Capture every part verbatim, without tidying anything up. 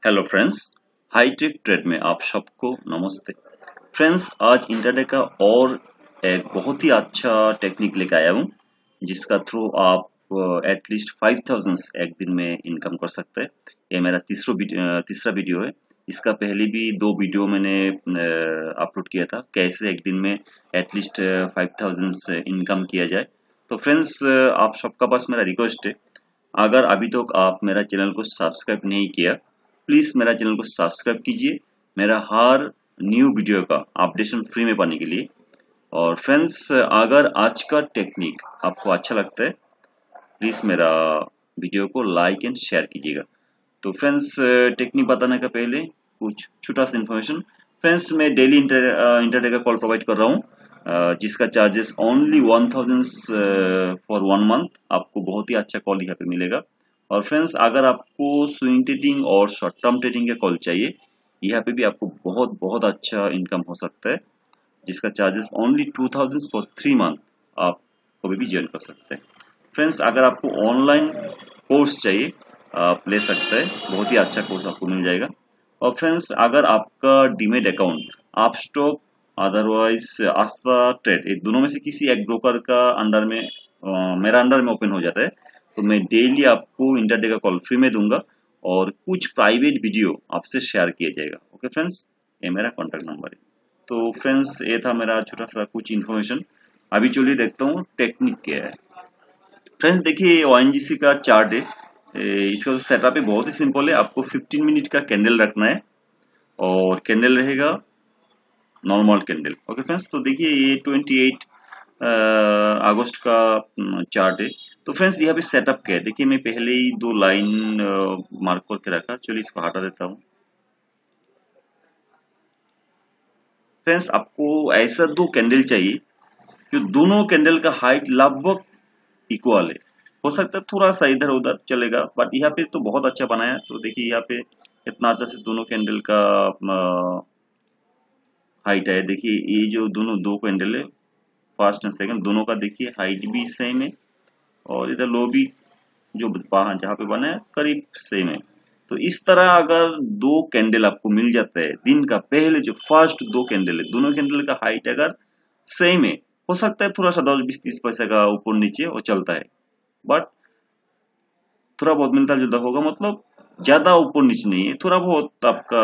Hello friends, hi tech trade में आप सबको नमस्ते। फ्रेंड्स, आज इंट्राडे का और एक बहुत ही अच्छा टेक्निक लेकर आया हूँ जिसका थ्रू आप एटलीस्ट फाइव थाउजेंड एक दिन में इनकम कर सकते हैं। ये मेरा तीसरा वीडियो तीसरा वीडियो है। इसका पहले भी दो वीडियो मैंने अपलोड किया था, कैसे एक दिन में एटलीस्ट फाइव थाउजेंड इनकम किया जाए। तो फ्रेंड्स, आप सबका पास मेरा रिक्वेस्ट है, अगर अभी तक तो आप मेरा चैनल को सब्सक्राइब नहीं किया, प्लीज मेरा चैनल को सब्सक्राइब कीजिए मेरा हर न्यू वीडियो का अपडेशन फ्री में पाने के लिए। और फ्रेंड्स, अगर आज का टेक्निक आपको अच्छा लगता है, प्लीज मेरा वीडियो को लाइक एंड शेयर कीजिएगा। तो फ्रेंड्स, टेक्निक बताने का पहले कुछ छोटा सा इन्फॉर्मेशन। फ्रेंड्स, मैं डेली इंटरडे का कॉल प्रोवाइड कर रहा हूँ जिसका charges only one thousand for one month. आपको बहुत ही अच्छा कॉल यहाँ पे मिलेगा। और फ्रेंड्स, अगर आपको स्विंग ट्रेडिंग और शॉर्ट टर्म ट्रेडिंग का कॉल चाहिए, यहाँ पे भी आपको बहुत बहुत अच्छा इनकम हो सकता है जिसका charges only two thousand for three month. आप कभी भी ज्वाइन कर सकते हैं। फ्रेंड्स, अगर आपको ऑनलाइन कोर्स चाहिए, आप ले सकते हैं, बहुत ही अच्छा कोर्स आपको मिल जाएगा। और फ्रेंड्स, अगर आपका डीमेट अकाउंट आप स्टॉक अदरवाइज आस्था ट्रेड, एक दोनों में से किसी एक ब्रोकर का अंडर में आ, मेरा अंडर में ओपन हो जाता है, तो मैं डेली आपको इंटरडे का कॉल फ्री में दूंगा और कुछ प्राइवेट वीडियो आपसे शेयर किया जाएगा। ओके फ्रेंड्स, ये मेरा कॉन्टैक्ट नंबर है। तो फ्रेंड्स, ये था मेरा छोटा सा कुछ इन्फॉर्मेशन। अभी चलिए देखता हूँ टेक्निक क्या है। फ्रेंड्स, देखिए ओएनजीसी का चार्ट है। इसका जो सेटअप है बहुत ही सिंपल है। आपको फिफ्टीन मिनट का कैंडल रखना है और कैंडल रहेगा नॉर्मल कैंडल। ओके फ्रेंड्स, तो देखिए ये अट्ठाईस अगस्त का चार्ट है। तो फ्रेंड्स, यहाँ पे सेटअप क्या है, देखिए मैं पहले ही दो लाइन मार्क करके रखा। चलिए इसको हटा देता हूँ। फ्रेंड्स, आपको ऐसा दो कैंडल चाहिए जो दोनों कैंडल का हाइट लगभग इक्वल है। हो सकता है थोड़ा सा इधर उधर चलेगा, बट यहाँ पे तो बहुत अच्छा बनाया। तो देखिए यहाँ पे इतना अच्छा से दोनों कैंडल का हाइट है। देखिए ये जो दोनों दो कैंडल है, फर्स्ट एंड सेकंड, दोनों का देखिए हाइट भी सेम है और इधर लो भी जो जहाँ पे बना है करीब सेम है। तो इस तरह अगर दो कैंडल आपको मिल जाता है दिन का पहले, जो फर्स्ट दो कैंडल है, दोनों कैंडल का हाइट अगर सेम है, हो सकता है थोड़ा सा दस बीस तीस पैसे का ऊपर नीचे वो चलता है, बट थोड़ा बहुत मिलता जुलता होगा, मतलब ज्यादा ऊपर नीचे नहीं है, थोड़ा बहुत आपका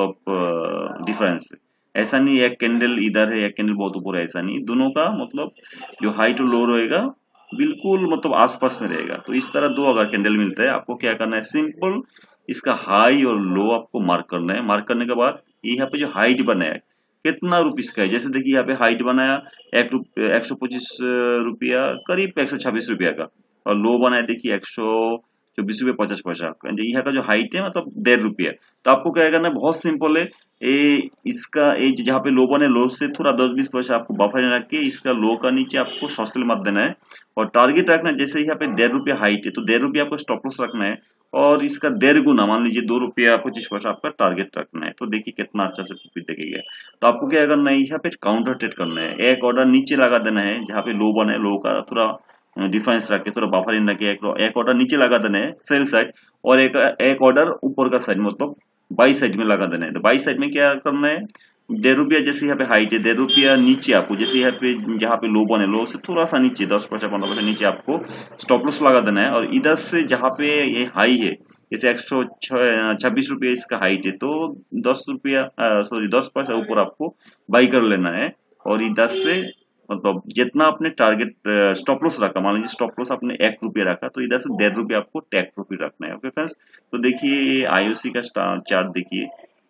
मतलब डिफरेंस है। ऐसा नहीं एक कैंडल इधर है एक कैंडल बहुत ऊपर है, ऐसा नहीं। दोनों का मतलब जो हाइट और लो रहेगा बिल्कुल मतलब आसपास में रहेगा। तो इस तरह दो अगर कैंडल मिलता है, आपको क्या करना है, सिंपल इसका हाई और लो आपको मार्क करना है। मार्क करने के बाद यहाँ पे जो हाइट बनाया है कितना रुपीस का है, जैसे देखिए यहाँ पे हाइट बनाया एक रुप एक सौ पच्चीस रुपया, करीब एक सौ छब्बीस रुपया का, और लो बनाया देखिए एक सौ चौबीस रुपये पचास पैसा। यहाँ का जो हाइट है मतलब डेढ़ रुपया। तो आपको क्या करना है, बहुत सिंपल है। ए, इसका ए, जहाँ पे लो बने, लो से थोड़ा दस बीस पैसा आपको बफर रख के इसका लो का नीचे आपको सौसल मत देना है और टारगेट रखना है। जैसे यहाँ पे डेढ़ रुपया हाइट है, तो डेढ़ रुपया आपको स्टॉप लॉस रखना है और इसका डेढ़ गुना, मान लीजिए दो रुपया पच्चीस पैसा आपका टारगेट रखना है। तो देखिए कितना अच्छा से प्रॉफिट देखेगा। तो आपको क्या करना है, यहाँ पे काउंटर ट्रेड करना है। एक ऑर्डर नीचे लगा देना है, जहाँ पे लो बने लो का थोड़ा डिफरेंस रख के, थोड़ा बफर इन रखे, एक ऑर्डर नीचे लगा देना है सेल साइड, और एक एक ऑर्डर ऊपर का साइड मतलब बाई साइड में लगा देना है। तो बाई साइड में क्या करना है, डेढ़ रुपया जैसे यहाँ पे हाइट है, डेढ़ रुपया नीचे आपको, जैसे यहाँ पे जहाँ पे लो बने, लो से थोड़ा सा नीचे दस पैसा पंद्रह पैसा नीचे आपको स्टॉप लॉस लगा देना है। और इधर से जहाँ पे ये हाई है, जैसे एक सौ छब्बीस रुपया इसका हाइट है, तो दस रुपया सॉरी दस पैसा ऊपर आपको बाई कर लेना है। और इधर से मतलब जितना आपने टारगेट स्टॉप लॉस रखा, मान लीजिए स्टॉप लॉस आपने एक रुपया रखा, तो इधर से डेढ़ रुपया आपको टेक प्रॉफिट रखना है। ओके फ्रेंड्स, तो देखिए आईओसी का चार्ट देखिए,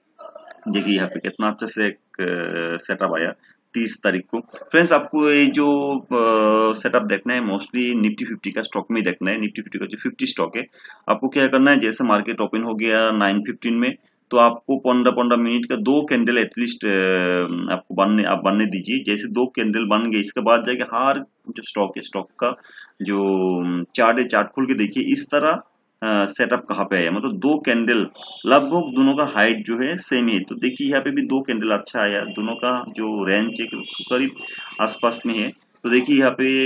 देखिए यहाँ पे कितना अच्छा से एक सेटअप आया तीस तारीख को। फ्रेंड्स, आपको ये जो सेटअप देखना है मोस्टली निफ्टी फिफ्टी का स्टॉक में देखना है। निफ्टी फिफ्टी का जो फिफ्टी स्टॉक है, आपको क्या करना है, जैसे मार्केट ओपन हो गया नाइन फिफ्टीन में, तो आपको पंद्रह पंद्रह मिनट का दो कैंडल एटलीस्ट आपको बनने आप बनने दीजिए। जैसे दो कैंडल बन गए, इसके बाद जाके हर जो स्टॉक है, स्टॉक का जो चार्ट है, चार्ट खोल के देखिए इस तरह सेटअप कहाँ पे आया, मतलब दो कैंडल लगभग दोनों का हाइट जो है सेम है। तो देखिए यहाँ पे भी दो कैंडल अच्छा आया, दोनों का जो रेंज है करीब आसपास में है। तो देखिए यहाँ पे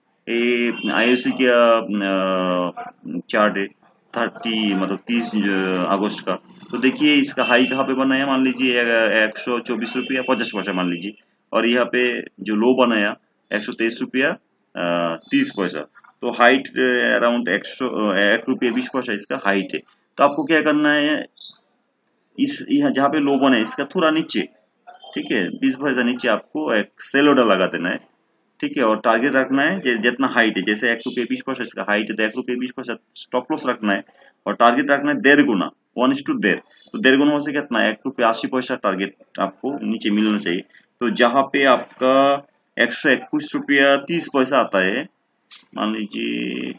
आईओसी का चार्ट है थर्टी मतलब तीस अगस्त का, तो देखिए इसका हाई कहाँ पे बनाया, मान लीजिए एक सौ चौबीस रुपया पचास पैसा मान लीजिए, और यहाँ पे जो लो बनाया एक सौ तेईस रुपया तीस पैसा। तो हाइट अराउंड एक सौ एक रुपया बीस पैसा इसका हाइट है। तो आपको क्या करना है, इस यहाँ जहाँ पे लो बना है इसका थोड़ा नीचे, ठीक है, बीस पैसा नीचे आपको एक सेल ऑर्डर लगा देना है, ठीक है। और टारगेट रखना है जितना हाइट है, जैसे एक रुपये बीस पैसा इसका हाइट है तो एक रुपये बीस पैसा स्टॉप लॉस रखना है, और टारगेट रखना है डेढ़ गुना, वन इज टू डेढ़। तो डेढ़ गुना से कितना, एक रुपये अस्सी पैसा टारगेट आपको नीचे मिलना चाहिए। तो जहाँ पे आपका एक सौ इक्कीस रुपया तीस पैसा आता है, मान लीजिए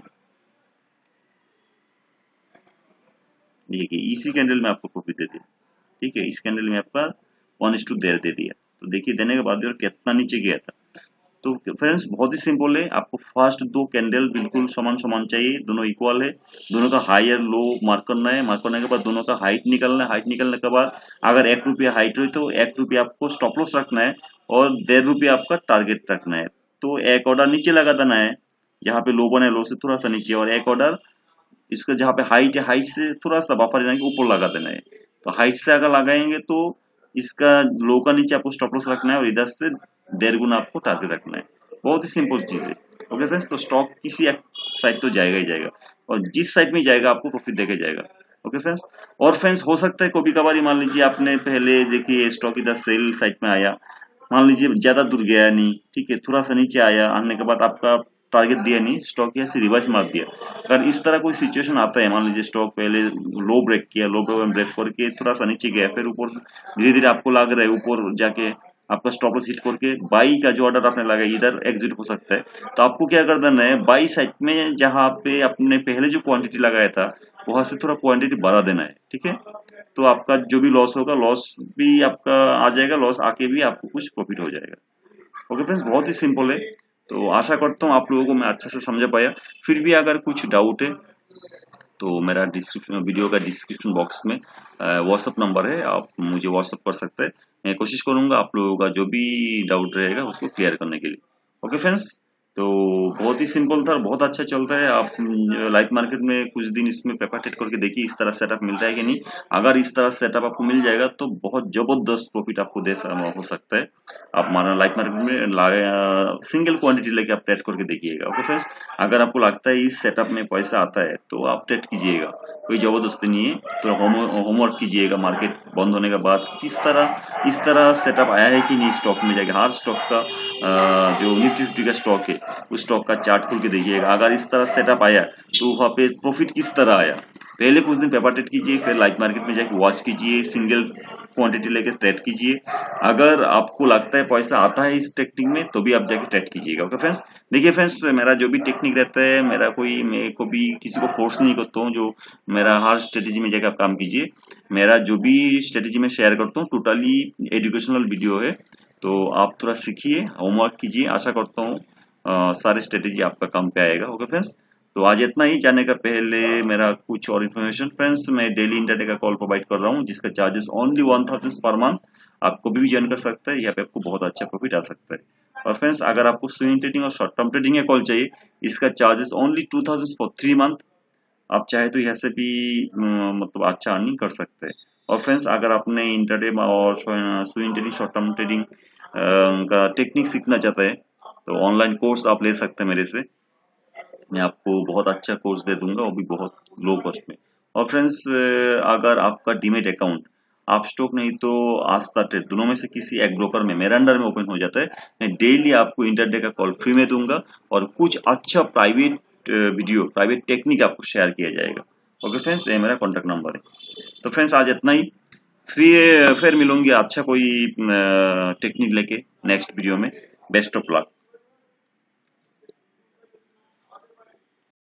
देखिए इसी कैंडल में आपको प्रॉफिट दे दिया, ठीक है, इस कैंडल में आपका वन इज टू डेढ़ दे दिया। तो देखिए देने के बाद कितना नीचे गया था। तो फ्रेंड्स बहुत ही सिंपल है, आपको फर्स्ट दो कैंडल बिल्कुल समान समान चाहिए, दोनों इक्वल है, दोनों का हाई और लो मार्क करना है, मार्क करने के बाद दोनों का हाइट निकलना है, हाइट निकलने के बाद अगर एक रुपया हाइट हो तो एक रुपया आपको स्टॉप लॉस रखना है और डेढ़ रुपया आपका टारगेट रखना है। तो एक ऑर्डर नीचे लगा देना है, जहाँ पे लो बने लो से थोड़ा सा नीचे, और एक ऑर्डर इसका जहाँ पे हाइट है हाइट से थोड़ा सा बफर यानी कि ऊपर लगा देना है। तो हाइट से अगर लगाएंगे तो इसका लो का नीचे आपको स्टॉप लॉस रखना है और इधर से डेढ़ गुना आपको टारगेट रखना है। बहुत ही सिंपल चीज है। ओके फ्रेंड्स, तो स्टॉक किसी एक साइड तो जाएगा ही जाएगा, और जिस साइड में जाएगा आपको प्रॉफिट देके जाएगा। ओके फ्रेंड्स, और फ्रेंड्स हो सकता है कभी कभार मान लीजिए आपने पहले देखिए स्टॉक इधर सेल साइड में आया, मान लीजिए ज्यादा दूर गया नहीं, ठीक है, थोड़ा सा नीचे आया, आने के बाद आपका टारगेट दिया नहीं, स्टॉक यहाँ से रिवर्स मार दिया। अगर इस तरह कोई सिचुएशन आता है, मान लीजिए स्टॉक पहले लो ब्रेक किया, लो ब्रेक करके थोड़ा सा नीचे गया, फिर ऊपर धीरे धीरे आपको लग रहा है ऊपर जाके आपका स्टॉप लॉस हिट करके बाई का जो ऑर्डर आपने लगाया इधर एग्जिट हो सकता है। तो आपको क्या कर देना है, बाई साइड में जहां पे आपने पहले जो क्वांटिटी लगाया था वहां से थोड़ा क्वांटिटी बढ़ा देना है, ठीक है। तो आपका जो भी लॉस होगा लॉस भी आपका आ जाएगा, लॉस आके भी आपको कुछ प्रॉफिट हो जाएगा। ओके फ्रेंड्स, बहुत ही सिंपल है। तो आशा करता हूँ आप लोगों को मैं अच्छे से समझ पाया। फिर भी अगर कुछ डाउट है तो मेरा डिस्क्रिप्शन वीडियो का डिस्क्रिप्शन बॉक्स में व्हाट्सएप नंबर है, आप मुझे व्हाट्सएप कर सकते हैं। मैं कोशिश करूंगा आप लोगों का जो भी डाउट रहेगा उसको क्लियर करने के लिए। ओके फ्रेंड्स, तो बहुत ही सिंपल था, बहुत अच्छा चलता है। आप लाइव मार्केट में कुछ दिन इसमें पेपर ट्रेड करके देखिए इस तरह सेटअप मिलता है कि नहीं। अगर इस तरह सेटअप आपको मिल जाएगा तो बहुत जबरदस्त प्रॉफिट आपको दे हो सकता है। आप माना लाइव मार्केट में सिंगल क्वांटिटी लेके आप ट्रेड करके देखिएगा। ओके फ्रेंड्स, अगर आपको लगता है इस सेटअप में पैसा आता है तो आप ट्रेड कीजिएगा, कोई जबरदस्ती नहीं है। तो होमवर्क कीजिएगा मार्केट बंद होने के बाद किस तरह इस तरह सेटअप आया है कि नहीं स्टॉक में जाके, हर स्टॉक का जो निफ्टी फिफ्टी का स्टॉक है उस स्टॉक का चार्ट खोल के देखिएगा। अगर इस तरह सेटअप आया तो वहाँ पे प्रॉफिट किस तरह आया। पहले कुछ दिन पेपर ट्रेड कीजिए, फिर लाइव मार्केट में जाके वॉच कीजिए, सिंगल क्वांटिटी लेके ट्रेड कीजिए। अगर आपको लगता है पैसा आता है इस टेक्निक में तो भी आप जाके ट्रेड कीजिएगा। ओके फ्रेंड्स, देखिए फ्रेंड्स, मेरा जो भी टेक्निक रहता है, मेरा कोई मैं को भी किसी को फोर्स नहीं करता हूँ, जो मेरा हर स्ट्रेटेजी में जाकर आप काम कीजिए। मेरा जो भी स्ट्रेटेजी में शेयर करता हूँ टोटली एजुकेशनल वीडियो है, तो आप थोड़ा सीखिए, होमवर्क कीजिए। आशा करता हूँ सारे स्ट्रेटेजी आपका काम पे आएगा। ओके फ्रेंड्स, तो आज इतना ही। जाने का पहले मेरा कुछ और इन्फॉर्मेशन, फ्रेंड्स मैं डेली इंटरडे का कॉल प्रोवाइड कर रहा हूँ जिसका charges only one thousand per month. आप कभी भी ज्वाइन कर सकते हैं, यहाँ पे आपको बहुत अच्छा प्रॉफिट आ सकता है। और फ्रेंड्स, अगर आपको स्विंग ट्रेडिंग और शॉर्ट टर्म ट्रेडिंग का कॉल चाहिए, इसका charges only two thousand for three month. आप चाहे तो यहाँ से भी मतलब अच्छा अर्निंग कर सकते हैं। और फ्रेंड्स, अगर आपने इंटरडे और swing trading short term trading का टेक्निक सीखना चाहते हैं तो ऑनलाइन कोर्स आप ले सकते हैं मेरे से। मैं आपको बहुत अच्छा कोर्स दे दूंगा, वो भी बहुत लो कॉस्ट में। और फ्रेंड्स, अगर आपका डीमेट अकाउंट आप स्टॉक नहीं तो आस्था ट्रेड दोनों में से किसी एक ब्रोकर में मेरे अंडर में ओपन हो जाता है, मैं डेली आपको इंटरडे का कॉल फ्री में दूंगा और कुछ अच्छा प्राइवेट वीडियो प्राइवेट टेक्निक आपको शेयर किया जाएगा। ओके फ्रेंड्स, ये मेरा कॉन्टेक्ट नंबर है। तो फ्रेंड्स, आज इतना ही। फिर फिर मिलूंगी अच्छा कोई टेक्निक लेके नेक्स्ट वीडियो में। Best of luck.